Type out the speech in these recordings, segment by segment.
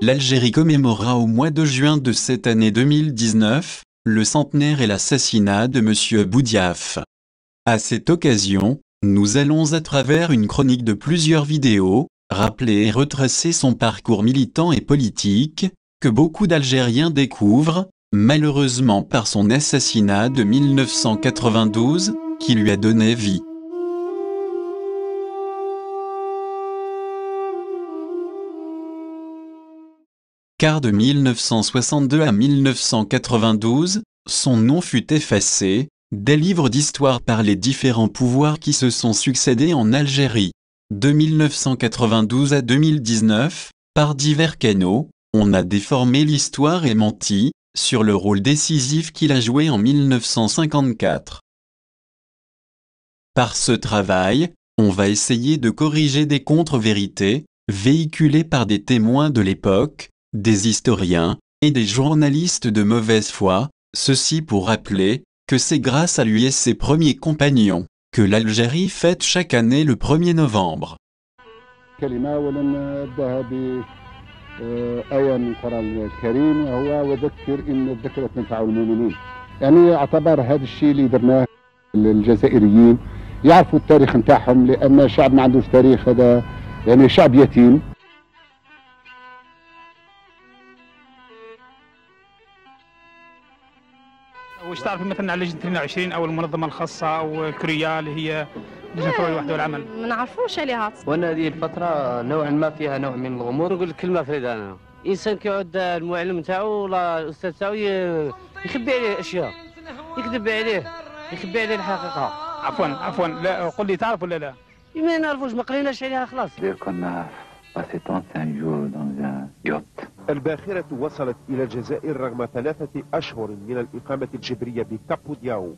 l'Algérie commémorera au mois de juin de cette année 2019 le centenaire et l'assassinat de M. Boudiaf. À cette occasion, nous allons à travers une chronique de plusieurs vidéos, rappeler et retracer son parcours militant et politique, que beaucoup d'Algériens découvrent, malheureusement par son assassinat de 1992, qui lui a donné vie. Car de 1962 à 1992, son nom fut effacé, des livres d'histoire par les différents pouvoirs qui se sont succédés en Algérie. De 1992 à 2019, par divers canaux, on a déformé l'histoire et menti sur le rôle décisif qu'il a joué en 1954. Par ce travail, on va essayer de corriger des contre-vérités, véhiculées par des témoins de l'époque, des historiens et des journalistes de mauvaise foi, ceci pour rappeler que c'est grâce à lui et ses premiers compagnons que l'Algérie fête chaque année le 1er novembre. يعرفوا التاريخ نتاعهم لأن الشعب ما عندوش تاريخ، هذا يعني شعب يتيم. وش تعرف مثلا عن لجنة 22 أو المنظمة الخاصة أو الكوريا اللي هي لجنة الرؤية الوحدة والعمل؟ ما نعرفوش عليها. وانا هذه الفترة نوعا ما فيها نوع من الغموض. نقول لك كلمة فريدة، أنا إنسان كيعود المعلم نتاعو ولا الأستاذ تاعو يخبي عليه أشياء، يكذب عليه، يخبي عليه الحقيقة. عفوا لا قل لي تعرف ولا لا؟ ما نعرفوش، ما قريناش عليها خلاص. كنا passé 35 jours dans un yacht. الباخرة وصلت إلى الجزائر رغم 3 أشهر من الإقامة الجبرية بكابو دياو.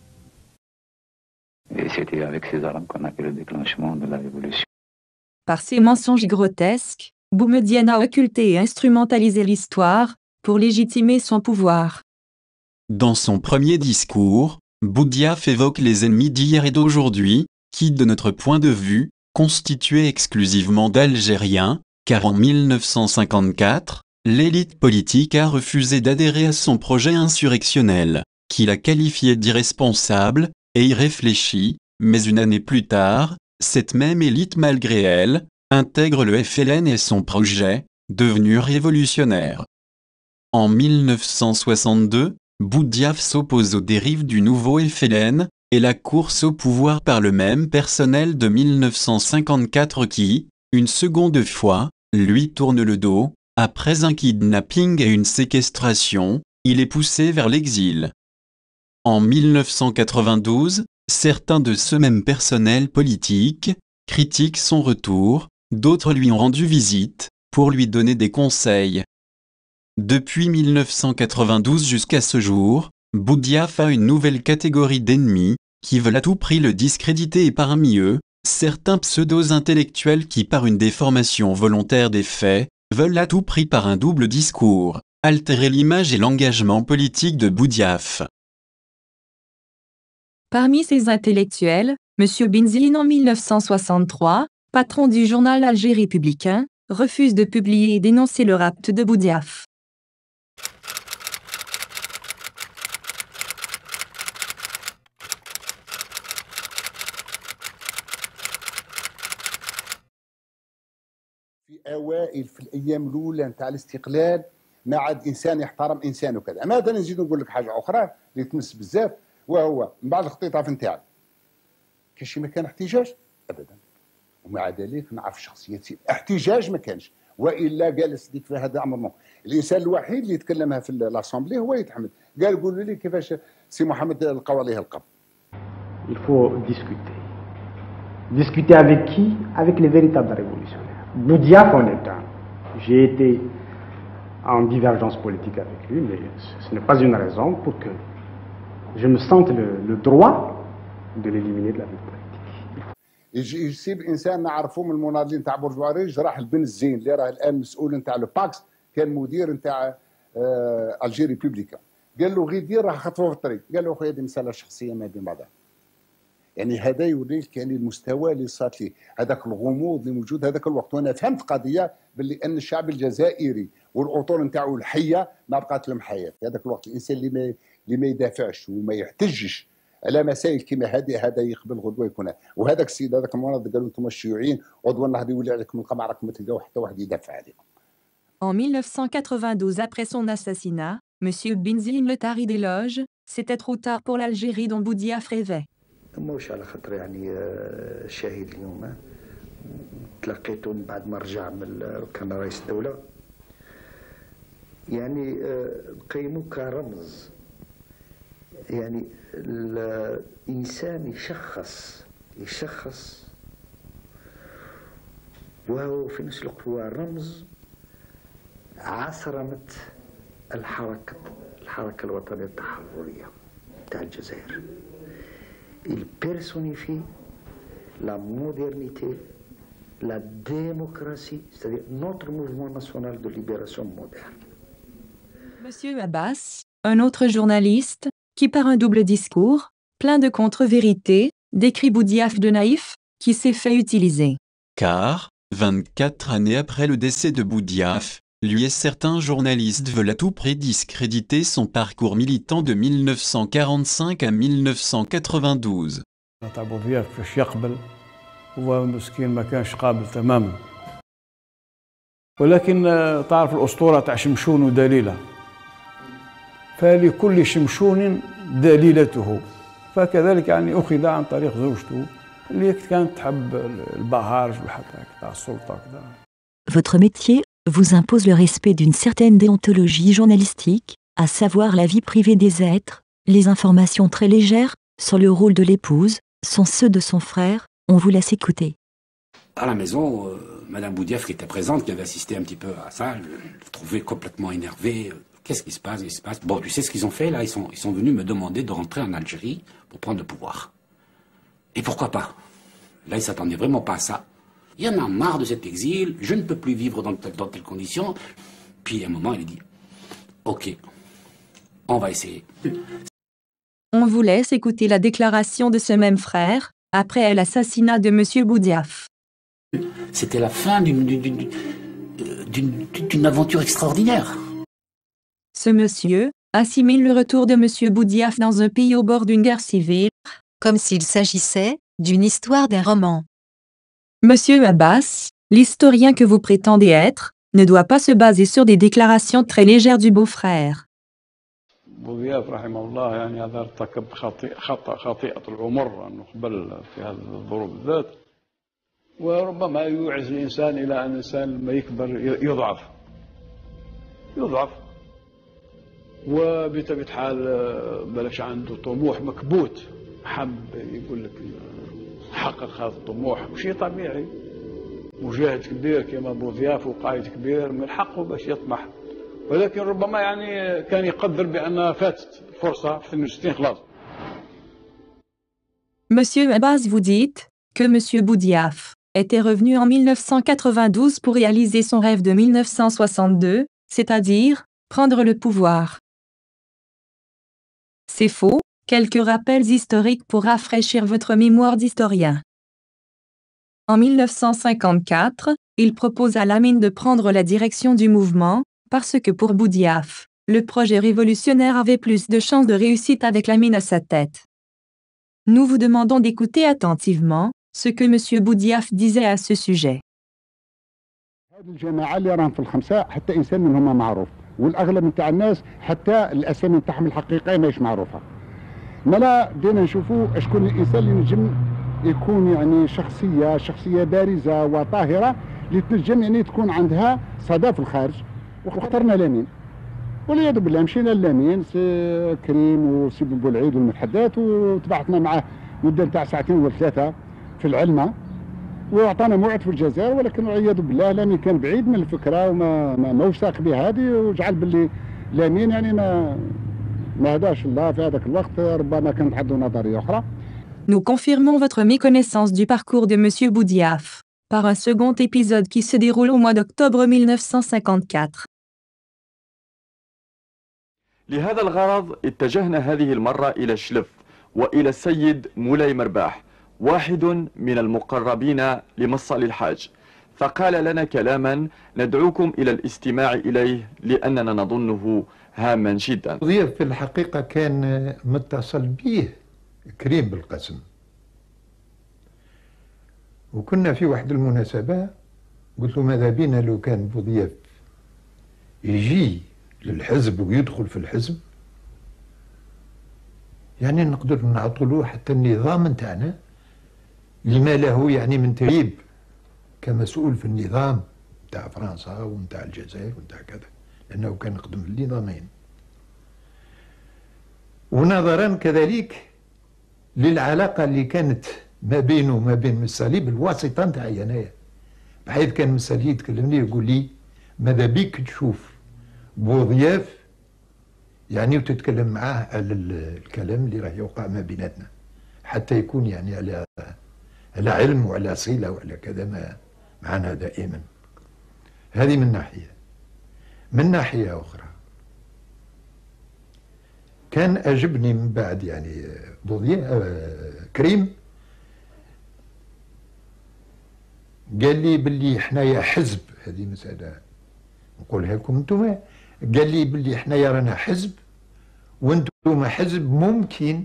Et c'était avec ces armes qu'on a fait le déclenchement de la révolution. Par ses mensonges grotesques, Boumedienne a occulté et instrumentalisé l'histoire pour légitimer son pouvoir. Dans son premier discours, Boudiaf évoque les ennemis d'hier et d'aujourd'hui, qui, de notre point de vue, constitués exclusivement d'Algériens, car en 1954, l'élite politique a refusé d'adhérer à son projet insurrectionnel, qu'il a qualifié d'irresponsable et irréfléchi, mais une année plus tard, cette même élite malgré elle, intègre le FLN et son projet, devenu révolutionnaire. En 1962, Boudiaf s'oppose aux dérives du nouveau FLN, et la course au pouvoir par le même personnel de 1954 qui, une seconde fois, lui tourne le dos, après un kidnapping et une séquestration, il est poussé vers l'exil. En 1992, certains de ce même personnel politique critiquent son retour, d'autres lui ont rendu visite, pour lui donner des conseils. Depuis 1992 jusqu'à ce jour, Boudiaf a une nouvelle catégorie d'ennemis, qui veulent à tout prix le discréditer et parmi eux, certains pseudo-intellectuels qui par une déformation volontaire des faits, veulent à tout prix par un double discours, altérer l'image et l'engagement politique de Boudiaf. Parmi ces intellectuels, M. Benzine en 1963, patron du journal Alger républicain, refuse de publier et dénoncer le rapt de Boudiaf. في اوائل في الايام الاولى نتاع الاستقلال ما عاد انسان يحترم انسان وكذا. ماذا نزيد نقول لك حاجه اخرى اللي تمس بزاف، وهو من بعد الاختطاف نتاعي كاين شي مكان احتجاج ابدا، ومع ذلك نعرف شخصيات احتجاج ما كانش، والا جالس ديك في هذا امر. الانسان الوحيد اللي تكلمها في لاسامبلي هو يتحمد، قال قولوا لي كيفاش سي محمد لقاو عليه القبض. Il faut discuter. Discuter avec qui? Avec les véritables révolutionnaires. Boudiaf en est un. J'ai été en divergence politique avec lui, mais ce n'est pas une raison pour que je me sente le droit de l'éliminer de la vie politique. يسيب انسان نعرفه من المناضلين تاع بورجواريج، راح البن الزين اللي راه الان مسؤول نتاع لو باكس، كان مدير نتاع الجي ريبوبليكا، قال له غير دير راه خطفوه في الطريق، قال له خويا هذه مساله شخصيه ما بين بعضها. يعني هذا يوريك يعني المستوى اللي صارت ليه، هذاك الغموض اللي موجود هذاك الوقت. وانا فهمت قضيه باللي ان الشعب الجزائري والاطر نتاعو الحيه ما بقات لهم حياه في هذاك الوقت. الانسان اللي ما يدافعش وما يحتجش على مسائل كيما هذه هذا يقبل غدوه يكون. وهذاك السيد هذاك المناضل قالوا انتم الشيوعيين غدوه النهار يولي عليكم القمع راكم ما تلقاو حتى واحد يدافع عليكم. En 1992, après son assassinat, M. Benzine le Tari déloge, c'était trop tard pour l'Algérie dont Boudiaf rêvait. ماهوش على خاطر يعني شهيد اليوم، تلقيته من بعد ما رجع كان رئيس الدولة، يعني نقيمه كرمز. يعني الإنسان يشخص وهو في نفس الوقت هو رمز عصرمة الحركة الوطنية التحررية تاع الجزائر. Il personnifie la modernité, la démocratie, c'est-à-dire notre mouvement national de libération moderne. Monsieur Abbas, un autre journaliste, qui par un double discours, plein de contre-vérités, décrit Boudiaf de naïf, qui s'est fait utiliser. Car, 24 années après le décès de Boudiaf, lui et certains journalistes veulent à tout prix discréditer son parcours militant de 1945 à 1992. تاع بوضياف كيفاش يقبل، هو مسكين ما كانش قابل تماما. ولكن تعرف الأسطورة تاع شمشون ودليلة، فلكل شمشون دليلته، فكذلك يعني أخذ عن طريق زوجته اللي كانت تحب البهارج وحتى تاع السلطة كذا. Votre métier vous impose le respect d'une certaine déontologie journalistique, à savoir la vie privée des êtres. Les informations très légères sur le rôle de l'épouse sont ceux de son frère. On vous laisse écouter. À la maison, Madame Boudiaf, qui était présente, qui avait assisté un petit peu à ça, le trouvait complètement énervé. Qu'est-ce qui se passe? Bon, tu sais ce qu'ils ont fait là? Ils sont venus me demander de rentrer en Algérie pour prendre le pouvoir. Et pourquoi pas? Là, ils s'attendaient vraiment pas à ça. Il y en a marre de cet exil, je ne peux plus vivre dans telles conditions. Puis à un moment, il a dit « Ok, on va essayer ». On vous laisse écouter la déclaration de ce même frère, après l'assassinat de M. Boudiaf. C'était la fin d'une aventure extraordinaire. Ce monsieur assimile le retour de M. Boudiaf dans un pays au bord d'une guerre civile, comme s'il s'agissait d'une histoire d'un roman. Monsieur Abbas, l'historien que vous prétendez être, ne doit pas se baser sur des déclarations très légères du beau-frère. بوضياف رحمه الله يعني هذا ارتكب خطيئة العمر أنه قبل في هذه الظروف بالذات، وربما يوعز الإنسان إلى أن الإنسان لما يكبر يضعف وبطبيعة الحال بلاش عنده طموح مكبوت، حب يقول لك حقق هذا الطموح وشيء طبيعي. مجاهد كبير كما بوضياف وقائد كبير من حقه باش يطمح، ولكن ربما يعني كان يقدر بأن فاتت فرصة في 62 خلاص. Monsieur Abbas, vous dites que Monsieur Boudiaf était revenu en 1992 pour réaliser son rêve de 1962, c'est-à-dire prendre le pouvoir. C'est faux. Quelques rappels historiques pour rafraîchir votre mémoire d'historien. En 1954, il propose à Lamine de prendre la direction du mouvement, parce que pour Boudiaf, le projet révolutionnaire avait plus de chances de réussite avec Lamine à sa tête. Nous vous demandons d'écouter attentivement ce que M. Boudiaf disait à ce sujet. هذه الجماعة اللي راهم في الخمسة حتى إنسان منهم معروف، والأغلب نتاع الناس حتى الأسامي نتاعهم الحقيقية ماهيش معروفة. مالا بدينا نشوفوا شكون الإنسان اللي نجم يكون يعني شخصية بارزة وطاهرة اللي تنجم يعني تكون عندها صدى في الخارج، واخترنا لامين. والعياذ بالله مشينا لامين سي كريم وسي بولعيد والمتحدات وتبعثنا معاه مدة نتاع ساعتين ولا ثلاثة في العلمة، واعطانا موعد في الجزائر، ولكن والعياذ بالله لامين كان بعيد من الفكرة وما ماهوش ساق بها هذه، وجعل باللي لامين يعني ما هداش الله في هذاك الوقت، ربما كانت عنده نظرية أخرى. Nous confirmons votre méconnaissance du parcours de M. Boudiaf par un second épisode qui se déroule au mois d'octobre 1954. لهذا الغرض اتجهنا هذه المرة إلى شلف وإلى السيد مولاي مرباح واحد من المقربين لمصل الحاج، فقال لنا كلاما ندعوكم إلى الاستماع إليه لأننا نظنه هاما جدا. ضيف في الحقيقة كان متصل به كريم بالقسم، وكنا في واحد المناسبة قلت له ماذا بينا لو كان بوضياف يجي للحزب ويدخل في الحزب، يعني نقدر نعطوا له حتى النظام نتاعنا لما له يعني من تريب كمسؤول في النظام نتاع فرنسا ونتاع الجزائر ونتاع كذا، لأنه كان يخدم في النظامين. ونظرا كذلك للعلاقة اللي كانت ما بينه وما بين مسالي بالواسطة نتاعي انايا، بحيث كان مسالي يتكلمني يقول لي ماذا بيك تشوف بوضياف يعني وتتكلم معاه على الكلام اللي راه يوقع ما بيناتنا، حتى يكون يعني على علم وعلى صلة وعلى كذا معنا دائما. هذه من ناحية. من ناحية أخرى كان أعجبني من بعد يعني كريم قال لي باللي حنايا حزب، هذه مسألة نقولها لكم انتم، قال لي باللي حنايا رانا حزب وانتم حزب ممكن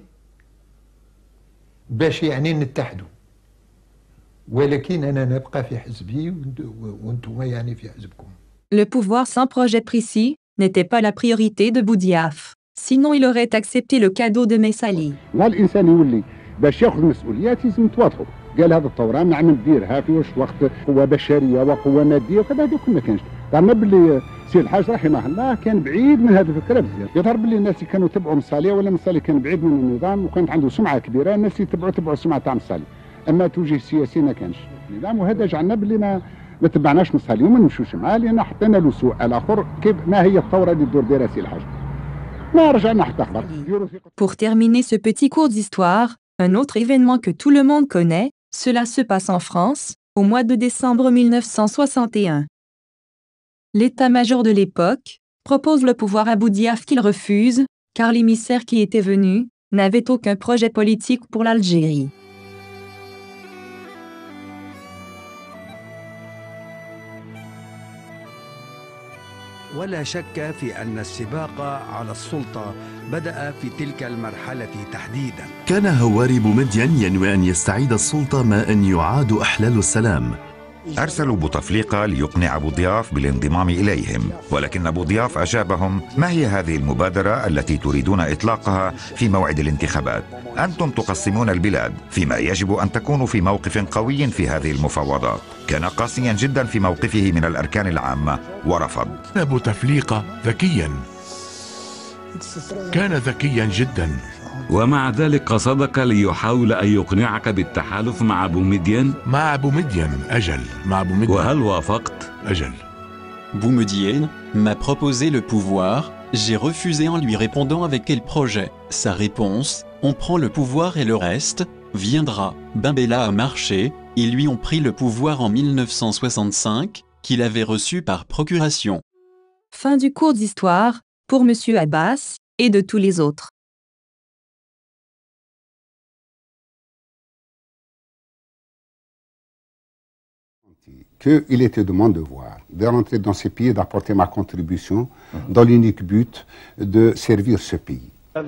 باش يعني نتحدوا، ولكن أنا نبقى في حزبي وانتم يعني في حزبكم. Le pouvoir sans projet précis n'était pas la priorité de Boudiaf. Sinon il aurait accepté le cadeau de Messali. قال الإنسان يولي باش ياخذ مسؤوليات لازم يتواضعوا. قال هذا الثورة نعم نديرها في واش وقت قوة بشرية وقوة مادية وكذا، هذوك ما كانش. قالنا باللي سي الحاج رحمه الله كان بعيد من هذه الفكرة بزاف. يظهر باللي الناس اللي كانوا يتبعوا مصالي ولا مصالي كان بعيد من النظام وكانت عنده سمعة كبيرة، الناس يتبعوا السمعة تاع مصالي. أما توجيه سياسي ما كانش النظام، وهذا جعلنا باللي ما تبعناش مصالي وما نمشوش معاه، لأن حطينا له سؤال آخر كيف ما هي الثورة اللي تدور ديرها سي الحاج. ما رجعنا حتى خبر. Pour terminer ce petit cours d'histoire, un autre événement que tout le monde connaît, cela se passe en France, au mois de décembre 1961. L'état-major de l'époque propose le pouvoir à Boudiaf qu'il refuse, car l'émissaire qui était venu n'avait aucun projet politique pour l'Algérie. ولا شك في أن السباق على السلطة بدأ في تلك المرحلة تحديدا. كان هواري بومدين ينوي أن يستعيد السلطة ما أن يعاد إحلال السلام. أرسلوا بوتفليقة ليقنع بوضياف بالانضمام إليهم، ولكن بوضياف أجابهم: ما هي هذه المبادرة التي تريدون إطلاقها في موعد الانتخابات؟ أنتم تقسمون البلاد، فيما يجب أن تكونوا في موقف قوي في هذه المفاوضات. كان قاسيا جدا في موقفه من الأركان العامة ورفض. بوتفليقة ذكيا، كان ذكيا جدا، ومع ذلك قصدك ليحاول أن يقنعك بالتحالف مع بومدين؟ مع بومدين، أجل، مع بومدين. وهل وافقت؟ أجل. Boumediene m'a proposé le pouvoir, j'ai refusé en lui répondant avec quel projet. Sa réponse: on prend le pouvoir et le reste viendra. Bimbella a marché, ils lui ont pris le pouvoir en 1965, qu'il avait reçu par procuration. Fin du cours d'histoire, pour Monsieur Abbas, et de tous les autres. Qu'il était de mon devoir de rentrer dans ce pays, d'apporter ma contribution dans l'unique but de servir ce pays.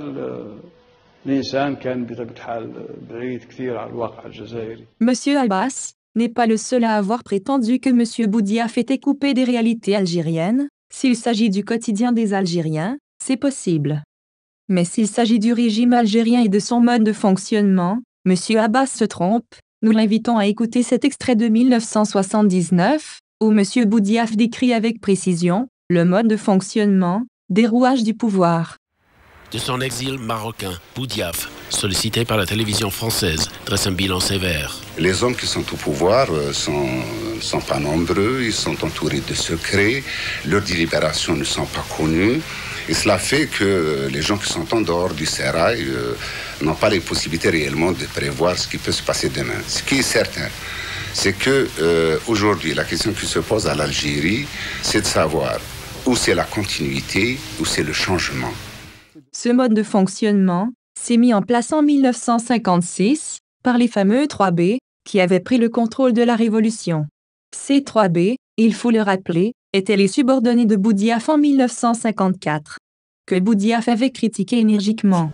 Monsieur Abbas n'est pas le seul à avoir prétendu que Monsieur Boudiaf était coupé des réalités algériennes. S'il s'agit du quotidien des Algériens, c'est possible. Mais s'il s'agit du régime algérien et de son mode de fonctionnement, Monsieur Abbas se trompe. Nous l'invitons à écouter cet extrait de 1979, où Monsieur Boudiaf décrit avec précision le mode de fonctionnement des rouages du pouvoir. De son exil marocain, Boudiaf, sollicité par la télévision française, dresse un bilan sévère. Les hommes qui sont au pouvoir ne sont pas nombreux, ils sont entourés de secrets, leurs délibérations ne sont pas connues. Et cela fait que les gens qui sont en dehors du sérail n'ont pas les possibilités réellement de prévoir ce qui peut se passer demain. Ce qui est certain, c'est que aujourd'hui, la question qui se pose à l'Algérie, c'est de savoir où c'est la continuité, où c'est le changement. Ce mode de fonctionnement s'est mis en place en 1956, par les fameux 3B, qui avaient pris le contrôle de la révolution. Ces 3B, il faut le rappeler, étaient les subordonnés de Boudiaf en 1954, que Boudiaf avait critiqué énergiquement.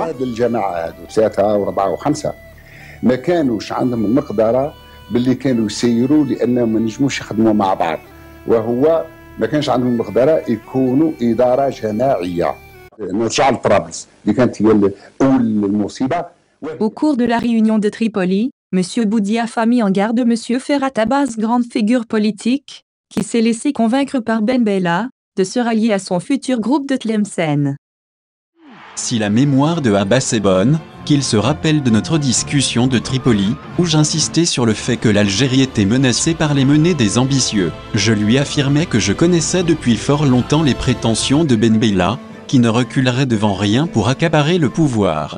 ما كانوش عندهم المقدره باللي كانوا يسيروا لانهم ما نجموش يخدموا مع بعض وهو ما كانش عندهم المقدره يكونوا اداره جماعيه نرجع لطرابلس اللي كانت هي اول المصيبه. Au cours de la réunion de Tripoli, M. Boudiaf a mis en garde M. Ferhat Abbas, grande figure politique, qui s'est laissé convaincre par Ben Bella, de se rallier à son futur groupe de Tlemcen. Si la mémoire de Abbas est bonne, qu'il se rappelle de notre discussion de Tripoli, où j'insistais sur le fait que l'Algérie était menacée par les menées des ambitieux. Je lui affirmais que je connaissais depuis fort longtemps les prétentions de Ben Bella, qui ne reculerait devant rien pour accaparer le pouvoir.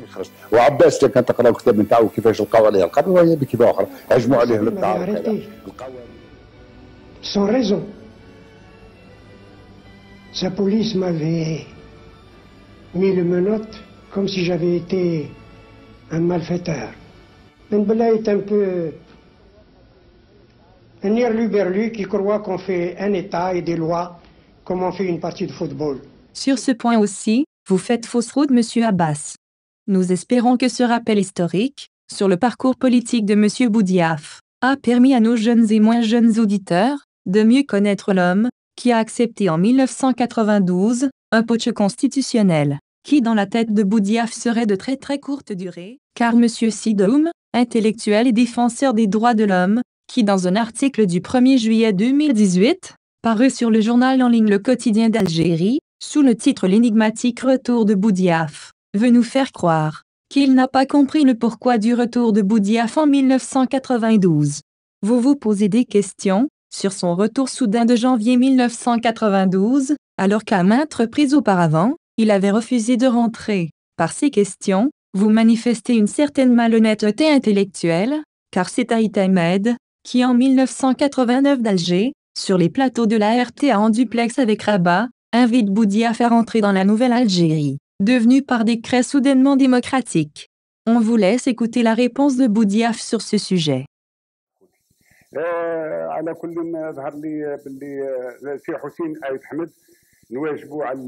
Sans raison. Sa police m'avait mis le menotte comme si j'avais été un malfaiteur. Ben Bella est un peu un hurluberlu qui croit qu'on fait un État et des lois comme on fait une partie de football. Sur ce point aussi, vous faites fausse route, M. Abbas. Nous espérons que ce rappel historique, sur le parcours politique de M. Boudiaf, a permis à nos jeunes et moins jeunes auditeurs de mieux connaître l'homme qui a accepté en 1992 un putsch constitutionnel, qui dans la tête de Boudiaf serait de très très courte durée, car M. Sidoum, intellectuel et défenseur des droits de l'homme, qui dans un article du 1er juillet 2018, paru sur le journal en ligne Le Quotidien d'Algérie, sous le titre L'énigmatique retour de Boudiaf, veut nous faire croire qu'il n'a pas compris le pourquoi du retour de Boudiaf en 1992. Vous vous posez des questions sur son retour soudain de janvier 1992, alors qu'à maintes reprises auparavant, il avait refusé de rentrer. Par ces questions, vous manifestez une certaine malhonnêteté intellectuelle, car c'est Haït Ahmed, qui en 1989 d'Alger, sur les plateaux de la RTA en duplex avec Rabat, invite Boudiaf à rentrer dans la nouvelle Algérie, devenue par décret soudainement démocratique. On vous laisse écouter la réponse de Boudiaf sur ce sujet. على كل ظهر لي باللي سي حسين آيت حمد نواجبوا على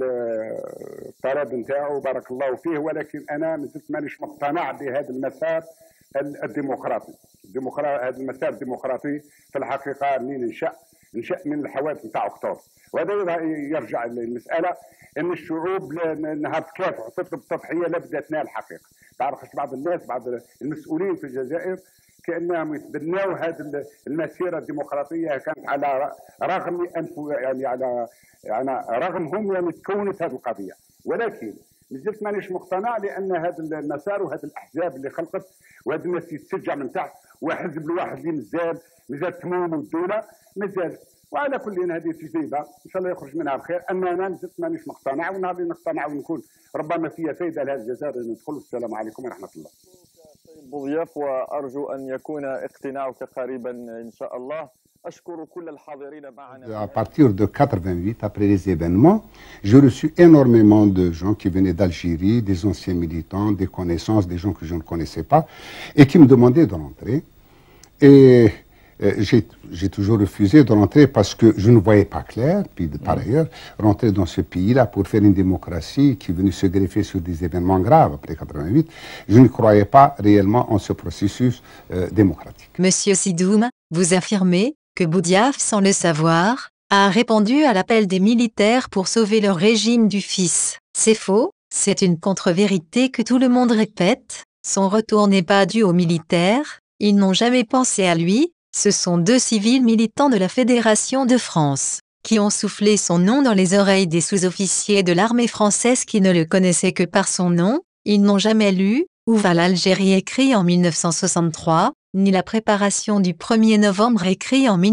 الطلب نتاعو بارك الله فيه ولكن انا مازلت مانيش مقتنع بهذا المسار الديمقراطي. هذا المسار الديمقراطي في الحقيقه منين نشا من الحوادث نتاع اكتوبر وهذا يرجع للمساله ان الشعوب نهار تكافح وتطلب التضحيه لا بدات تنال الحقيقه. تعرف بعض الناس بعض المسؤولين في الجزائر كانهم يتبناو هذه المسيره الديمقراطيه كانت على رغم يعني على رغمهم يعني تكونت هذه القضيه ولكن مازلت مانيش مقتنع لان هذا المسار وهذه الاحزاب اللي خلقت وهذا الناس يتشجع من تحت وحزب الواحد اللي مازال تموم الدوله مازال وعلى كل هذه تجربه ان شاء الله يخرج منها بخير اما انا مازلت مانيش مقتنع ونهار اللي نقتنع ونكون ربما فيها فائده لهذا الجزائر ندخل. السلام عليكم ورحمه الله. بوضياف وأرجو أن يكون اقتناعك قريبا إن شاء الله. أشكر كل الحاضرين معنا. À partir de 88, après les événements, j'ai reçu énormément de gens qui venaient d'Algérie, des anciens militants, des connaissances, des gens que je ne connaissais pas, et qui me demandaient de rentrer. Et j'ai toujours refusé de rentrer parce que je ne voyais pas clair, puis par ailleurs, rentrer dans ce pays-là pour faire une démocratie qui est venue se greffer sur des événements graves après 88, je ne croyais pas réellement en ce processus démocratique. Monsieur Sidoum, vous affirmez que Boudiaf, sans le savoir, a répondu à l'appel des militaires pour sauver le régime du fils. C'est faux, c'est une contre-vérité que tout le monde répète. Son retour n'est pas dû aux militaires, ils n'ont jamais pensé à lui. Ce sont deux civils militants de la Fédération de France, qui ont soufflé son nom dans les oreilles des sous-officiers de l'armée française qui ne le connaissaient que par son nom. Ils n'ont jamais lu « Où va l'Algérie » écrit en 1963, ni la préparation du 1er novembre écrit en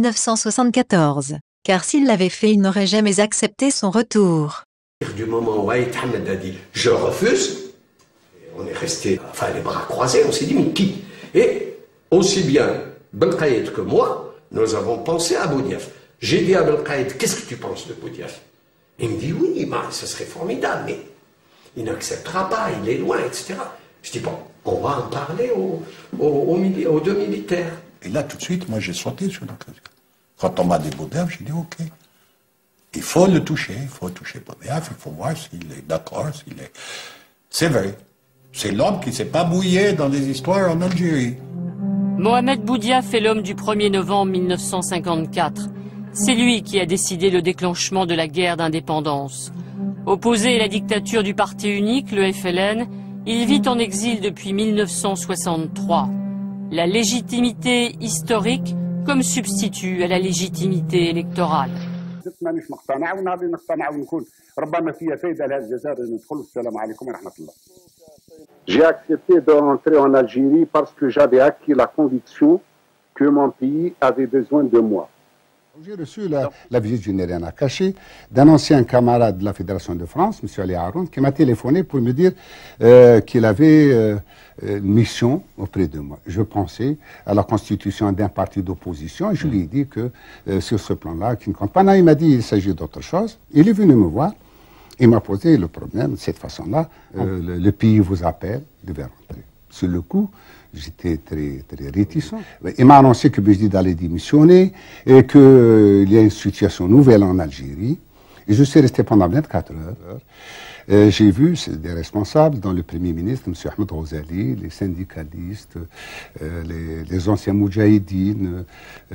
1974, car s'ils l'avaient fait, ils n'auraient jamais accepté son retour. Du moment où Haït Ahmed a dit « Je refuse », on est resté, les bras croisés, on s'est dit « Mais qui ?» Et aussi bien Belkhaïd que moi, nous avons pensé à Boudiaf. J'ai dit à Belkhaïd, qu'est-ce que tu penses de Boudiaf? Il me dit, oui, ce serait formidable, mais il n'acceptera pas, il est loin, etc. Je dis, bon, on va en parler aux deux militaires. Et là, tout de suite, moi, j'ai sauté sur l'occasion. Quand on m'a dit Boudiaf, j'ai dit, OK. Il faut le toucher, il faut toucher Boudiaf, il faut voir s'il est d'accord, s'il est... C'est vrai. C'est l'homme qui ne s'est pas mouillé dans des histoires en Algérie. Mohamed Boudiaf est l'homme du 1er novembre 1954. C'est lui qui a décidé le déclenchement de la guerre d'indépendance. Opposé à la dictature du parti unique, le FLN, il vit en exil depuis 1963. La légitimité historique comme substitut à la légitimité électorale. J'ai accepté de rentrer en Algérie parce que j'avais acquis la conviction que mon pays avait besoin de moi. J'ai reçu la visite, je n'ai rien à cacher, d'un ancien camarade de la Fédération de France, M. Ali Haroun, qui m'a téléphoné pour me dire qu'il avait une mission auprès de moi. Je pensais à la constitution d'un parti d'opposition et je lui ai dit que sur ce plan-là, qui ne compte pas. Non, il m'a dit qu'il s'agit d'autre chose. Il est venu me voir. Il m'a posé le problème de cette façon-là. Le pays vous appelle, vous devez rentrer. Sur le coup, j'étais très, très réticent. Il m'a annoncé que Bejdid allait démissionner et qu'il y a une situation nouvelle en Algérie. Et je suis resté pendant 24 heures. J'ai vu des responsables, dont le Premier ministre, M. Ahmed Ghazali, les syndicalistes, les anciens moudjahidines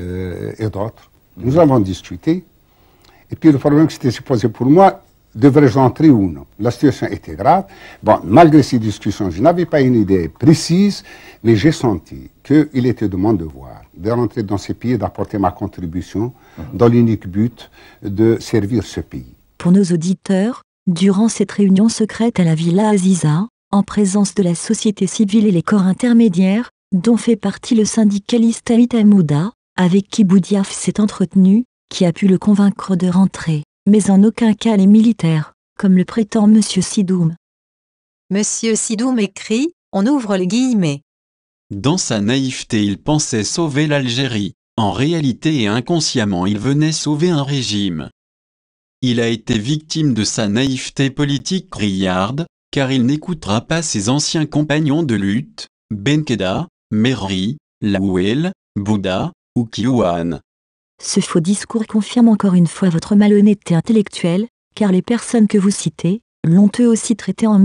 et d'autres. Nous avons discuté. Et puis le problème qui s'était posé pour moi, devrais-je entrer ou non? La situation était grave. Bon, malgré ces discussions, je n'avais pas une idée précise, mais j'ai senti qu'il était de mon devoir de rentrer dans ces pays et d'apporter ma contribution dans l'unique but de servir ce pays. Pour nos auditeurs, durant cette réunion secrète à la Villa Aziza, en présence de la société civile et les corps intermédiaires, dont fait partie le syndicaliste Haït Mouda, avec qui Boudiaf s'est entretenu, qui a pu le convaincre de rentrer, mais en aucun cas les militaires, comme le prétend M. Sidoum. M. Sidoum écrit, on ouvre les guillemets. Dans sa naïveté, il pensait sauver l'Algérie. En réalité et inconsciemment, il venait sauver un régime. Il a été victime de sa naïveté politique criarde, car il n'écoutera pas ses anciens compagnons de lutte, Benkeda, Merri, Laouel, Bouda ou Kiouane. Ce faux discours confirme encore une fois votre malhonnêteté intellectuelle, car les personnes que vous citez l'ont eux aussi traité en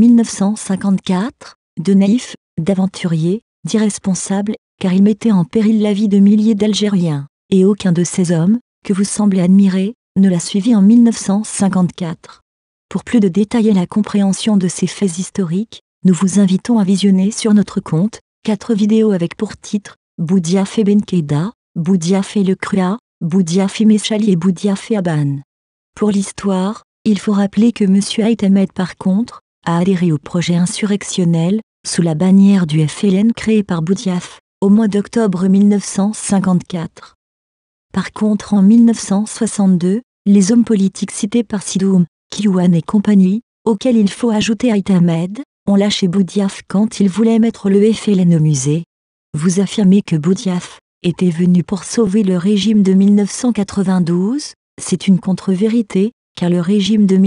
1954 de naïfs, d'aventuriers, d'irresponsables, car ils mettaient en péril la vie de milliers d'Algériens, et aucun de ces hommes, que vous semblez admirer, ne l'a suivi en 1954. Pour plus de détails et la compréhension de ces faits historiques, nous vous invitons à visionner sur notre compte 4 vidéos avec pour titre Boudiaf et Benkeda, Boudiaf et le Krua, Boudiaf et Meshali et Boudiaf et Aban. Pour l'histoire, il faut rappeler que M. Haït Ahmed par contre, a adhéré au projet insurrectionnel, sous la bannière du FLN créé par Boudiaf, au mois d'octobre 1954. Par contre en 1962, les hommes politiques cités par Sidoum, Kiouane et compagnie, auxquels il faut ajouter Haït Ahmed, ont lâché Boudiaf quand ils voulaient mettre le FLN au musée. Vous affirmez que Boudiaf était venu pour sauver le régime de 1992, c'est une contre-vérité, car le régime de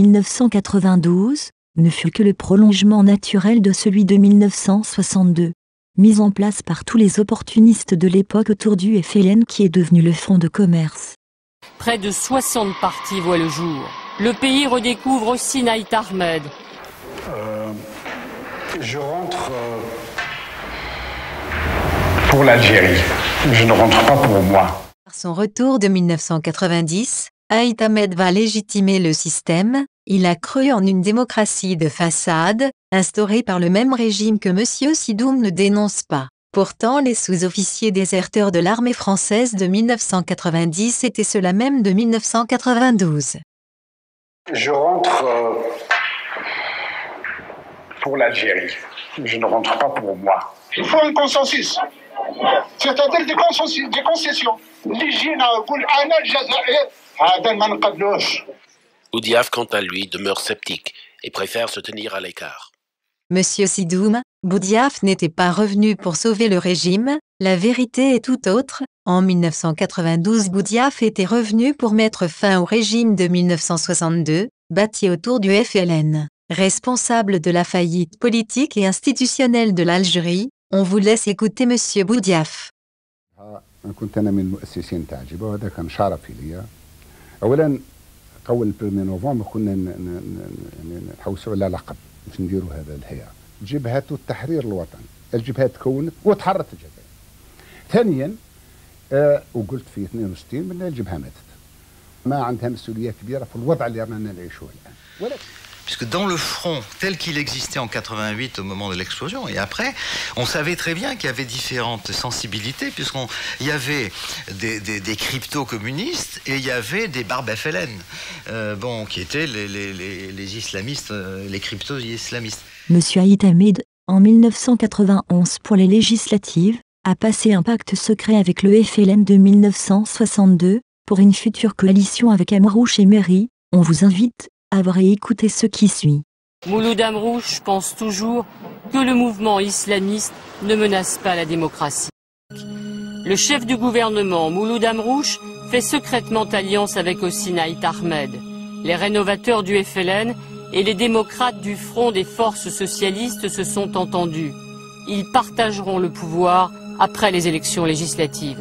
1992 ne fut que le prolongement naturel de celui de 1962, mis en place par tous les opportunistes de l'époque autour du FLN qui est devenu le fonds de commerce. Près de 60 partis voient le jour. Le pays redécouvre aussi Haït Ahmed. Je rentre pour l'Algérie. Je ne rentre pas pour moi. Par son retour de 1990, Haït Ahmed va légitimer le système. Il a cru en une démocratie de façade, instaurée par le même régime que M. Sidoum ne dénonce pas. Pourtant, les sous-officiers déserteurs de l'armée française de 1990 étaient ceux-là même de 1992. Je rentre pour l'Algérie. Je ne rentre pas pour moi. Il faut un consensus. C'est-à-dire des concessions. Boudiaf, quant à lui, demeure sceptique et préfère se tenir à l'écart. Monsieur Sidoum, Boudiaf n'était pas revenu pour sauver le régime, la vérité est tout autre. En 1992, Boudiaf était revenu pour mettre fin au régime de 1962, bâti autour du FLN. responsable de la faillite politique et institutionnelle de l'Algérie, on vous laisse écouter Monsieur Boudiaf. كنت أنا من المؤسسين تاع الجبهة وهذا كان شرفي لي. أولا أول 1 نوفمبر كنا نحوسوا على لقب باش نديروا هذا الهيئة. جبهة التحرير الوطني. الجبهة تكونت وتحررت الجزائر. ثانيا وقلت في 62 من الجبهة ماتت. ما عندها مسؤولية كبيرة في الوضع اللي رانا نعيشوه الآن. ولكن Puisque dans le front tel qu'il existait en 88 au moment de l'explosion et après, on savait très bien qu'il y avait différentes sensibilités puisqu'il y avait des crypto-communistes et il y avait des barbes FLN, qui étaient les islamistes, les crypto-islamistes. Monsieur Aït Ahmed, en 1991 pour les législatives, a passé un pacte secret avec le FLN de 1962 pour une future coalition avec Amrouche et Méry. On vous invite à voir et écouter ce qui suit. Mouloud Amrouche pense toujours que le mouvement islamiste ne menace pas la démocratie. Le chef du gouvernement, Mouloud Amrouche, fait secrètement alliance avec Hossein Aït Ahmed. Les rénovateurs du FLN et les démocrates du Front des forces socialistes se sont entendus. Ils partageront le pouvoir après les élections législatives.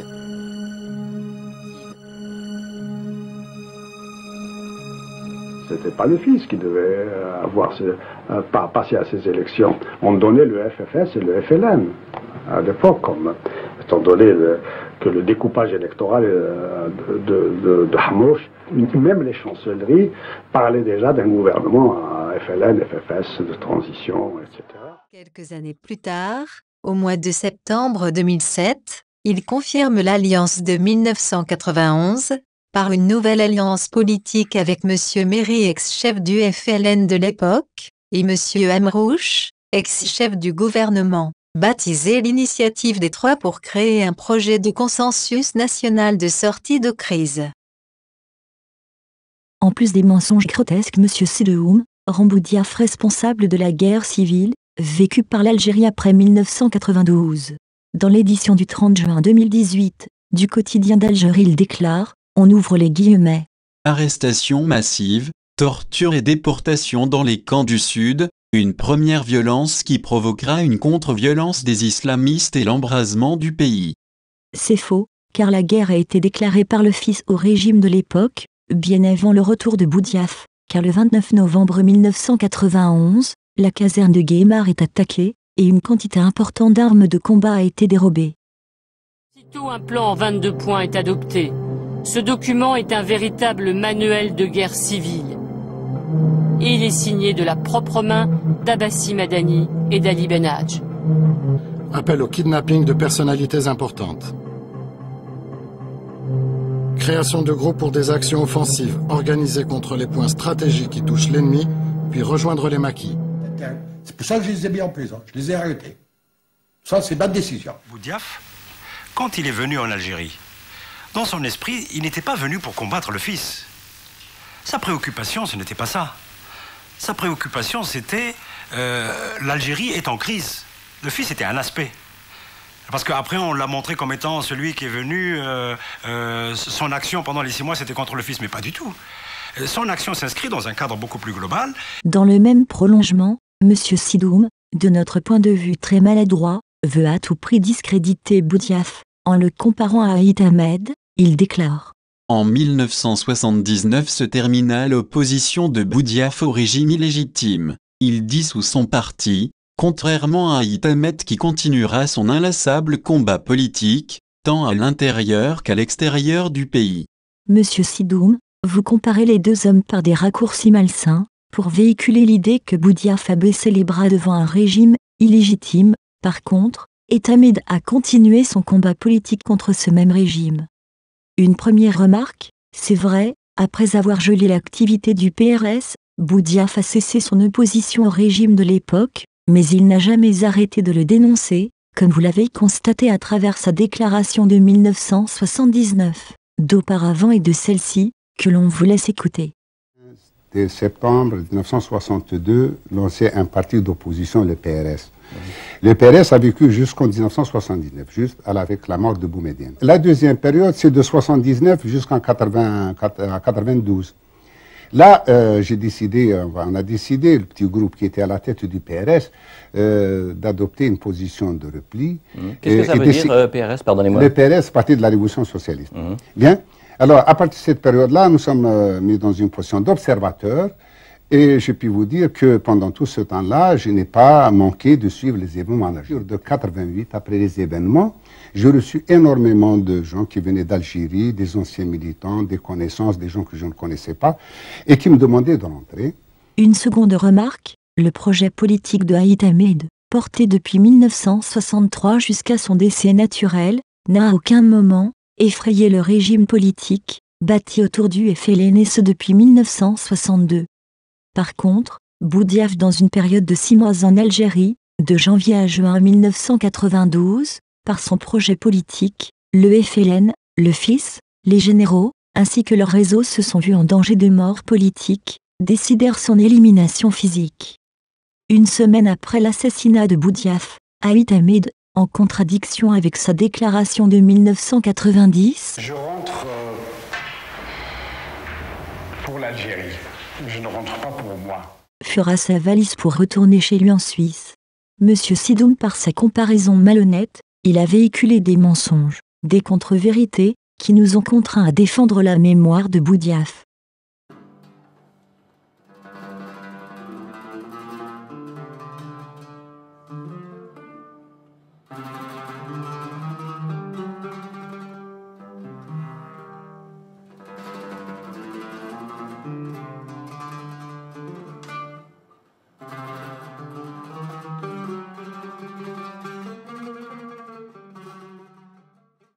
C'était pas le fils qui devait passer à ces élections. On donnait le FFS et le FLN à l'époque, étant donné que le découpage électoral de Hamouche, même les chancelleries parlaient déjà d'un gouvernement FLN, FFS, de transition, etc. Quelques années plus tard, au mois de septembre 2007, il confirme l'alliance de 1991 par une nouvelle alliance politique avec M. Méry, ex-chef du FLN de l'époque, et M. Amrouche, ex-chef du gouvernement, baptisé l'Initiative des Trois pour créer un projet de consensus national de sortie de crise. En plus des mensonges grotesques, M. Sidoum rend Boudiaf responsable de la guerre civile, vécue par l'Algérie après 1992. Dans l'édition du 30 juin 2018, du quotidien d'Algérie, il déclare: on ouvre les guillemets. Arrestations massives, tortures et déportations dans les camps du Sud, une première violence qui provoquera une contre-violence des islamistes et l'embrasement du pays. C'est faux, car la guerre a été déclarée par le fils au régime de l'époque, bien avant le retour de Boudiaf, car le 29 novembre 1991, la caserne de Guémar est attaquée, et une quantité importante d'armes de combat a été dérobée. Aussitôt un plan en 22 points est adopté. Ce document est un véritable manuel de guerre civile. Et il est signé de la propre main d'Abbassi Madani et d'Ali Benhadj. Appel au kidnapping de personnalités importantes. Création de groupes pour des actions offensives organisées contre les points stratégiques qui touchent l'ennemi, puis rejoindre les maquis. C'est pour ça que je les ai mis en prison, je les ai arrêtés. Ça, c'est ma décision. Boudiaf, quand il est venu en Algérie, dans son esprit, il n'était pas venu pour combattre le fils. Sa préoccupation, ce n'était pas ça. Sa préoccupation, c'était l'Algérie est en crise. Le fils était un aspect. Parce qu'après, on l'a montré comme étant celui qui est venu, son action pendant les 6 mois, c'était contre le fils, mais pas du tout. Son action s'inscrit dans un cadre beaucoup plus global. Dans le même prolongement, M. Sidoum, de notre point de vue très maladroit, veut à tout prix discréditer Boudiaf. En le comparant à Aït Ahmed, il déclare: en 1979 se termina l'opposition de Boudiaf au régime illégitime. Il dissout son parti, contrairement à Aït Ahmed qui continuera son inlassable combat politique, tant à l'intérieur qu'à l'extérieur du pays. Monsieur Sidoum, vous comparez les deux hommes par des raccourcis malsains, pour véhiculer l'idée que Boudiaf a baissé les bras devant un régime illégitime. Par contre, Aït Ahmed a continué son combat politique contre ce même régime. Une première remarque, c'est vrai, après avoir gelé l'activité du PRS, Boudiaf a cessé son opposition au régime de l'époque, mais il n'a jamais arrêté de le dénoncer, comme vous l'avez constaté à travers sa déclaration de 1979, d'auparavant et de celle-ci, que l'on vous laisse écouter. En septembre 1962, lancé un parti d'opposition, le PRS. Le PRS a vécu jusqu'en 1979, juste avec la mort de Boumedienne. La deuxième période, c'est de 1979 jusqu'en 1992. Là, j'ai décidé, on a décidé, le petit groupe qui était à la tête du PRS, d'adopter une position de repli. Qu'est-ce que ça veut dire, PRS, pardonnez-moi? Le PRS, Parti de la Révolution Socialiste. Bien. Alors, à partir de cette période-là, nous sommes mis dans une position d'observateur. Et je puis vous dire que pendant tout ce temps-là, je n'ai pas manqué de suivre les événements en Algérie. De 88, après les événements, j'ai reçu énormément de gens qui venaient d'Algérie, des anciens militants, des connaissances, des gens que je ne connaissais pas, et qui me demandaient de rentrer. Une seconde remarque, le projet politique de Aït Ahmed, porté depuis 1963 jusqu'à son décès naturel, n'a à aucun moment effrayé le régime politique, bâti autour du FLN et ce depuis 1962. Par contre, Boudiaf, dans une période de 6 mois en Algérie, de janvier à juin 1992, par son projet politique, le FLN, le FIS, les généraux, ainsi que leur réseau se sont vus en danger de mort politique, décidèrent son élimination physique. Une semaine après l'assassinat de Boudiaf, Aït Ahmed, en contradiction avec sa déclaration de 1990, Je rentre pour l'Algérie. Je ne rentre pas pour moi. fera sa valise pour retourner chez lui en Suisse. Monsieur Sidoum, par sa comparaison malhonnête, il a véhiculé des mensonges, des contre-vérités, qui nous ont contraints à défendre la mémoire de Boudiaf.